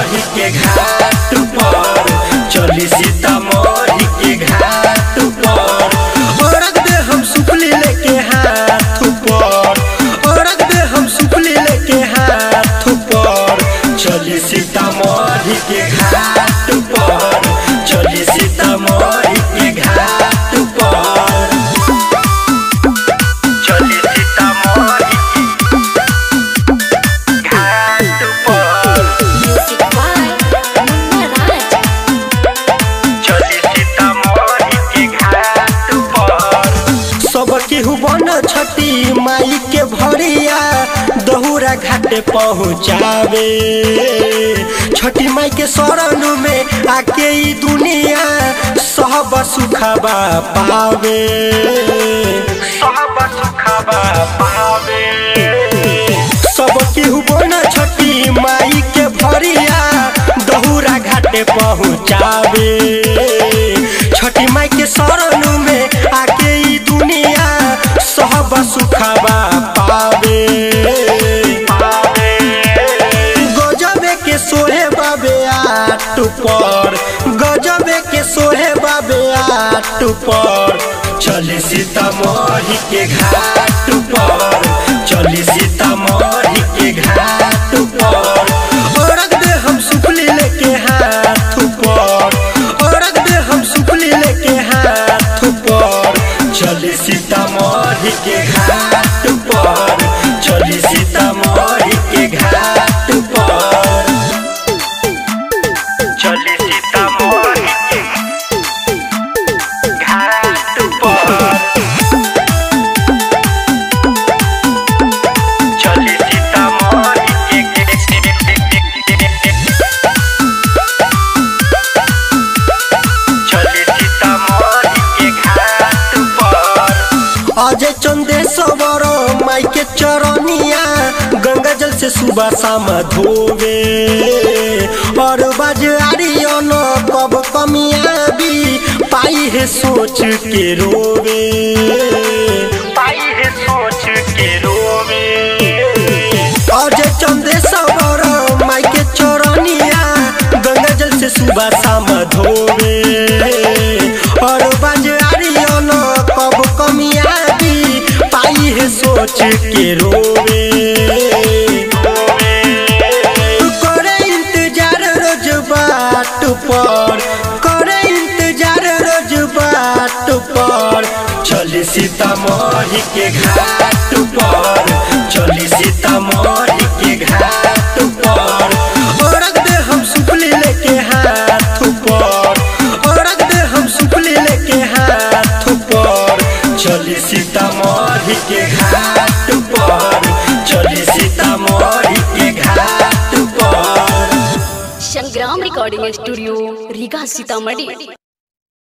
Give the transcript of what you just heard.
सीतामढ़ी के घाट पर, चली सीतामढ़ी के घाट पर। औरत दे हम सुपली लेके हाथ पर, औरत दे हम सुपली लेके हाथ पर, चली सीतामढ़ी के घाट पर, चली सीतामढ़ी के घाट पर, चली सीतामढ़ी घाट पर, चली सीतामढ़ी के घाट पर। सब केहू बन छठी माई के भरिया दहुरा घाटे पहुँचावे, छठी माई के शरण में आके ई दुनिया सब सुखबा पावे, सब सुखबा पावे। सब केहू बन छठी माई के भरिया दहुरा घाटे पहुँचावे, छठी माई के शरण में आके ई दुनिया सब सुखबा पावे। गजबे के सोहे बाबे आट पर, गजबे के सोहे बाबे आट पर, चली सीतामढ़ी के घाट पर, चली सीतामढ़ी के घाट पर। औरत दे हम सुपली लेके हाथ पर, औरत दे हम सुपली लेके हाथ पर, चली सीतामढ़ी के घाट पर, चली सीतामढ़ी के घाट पर, चली सीतामढ़ी के घाट पर, चली सीतामढ़ी के चली सीतामढ़ी के घाट पर। अजय चंदेश्वर माई के चरनिया गंगा जल से सुबह शाम धोवे, और बजारियन कब कमिया भी पाई है सोच के रोवे, पाई है सोच के रोवे। अजय चंदेश्वर माई के चरनिया गंगा जल से सुबह शाम धोवे, और बजारियन कब कमिया भी पाई है सोच के रोवे। करे इंतजार रोज बाट पर, करे इंतजार रोज बाट पर, चली सीतामढ़ी के घाट पर, चली सीतामढ़ी के घाट पर। औरत दे हम सुपली लेके हाथ पर, औरत दे हम सुपली लेके हाथ पर, चली सीतामढ़ी के घाट पर, चली सीतामढ़ी के घाट पर। Sangram recording studio Riga Sitamarhi.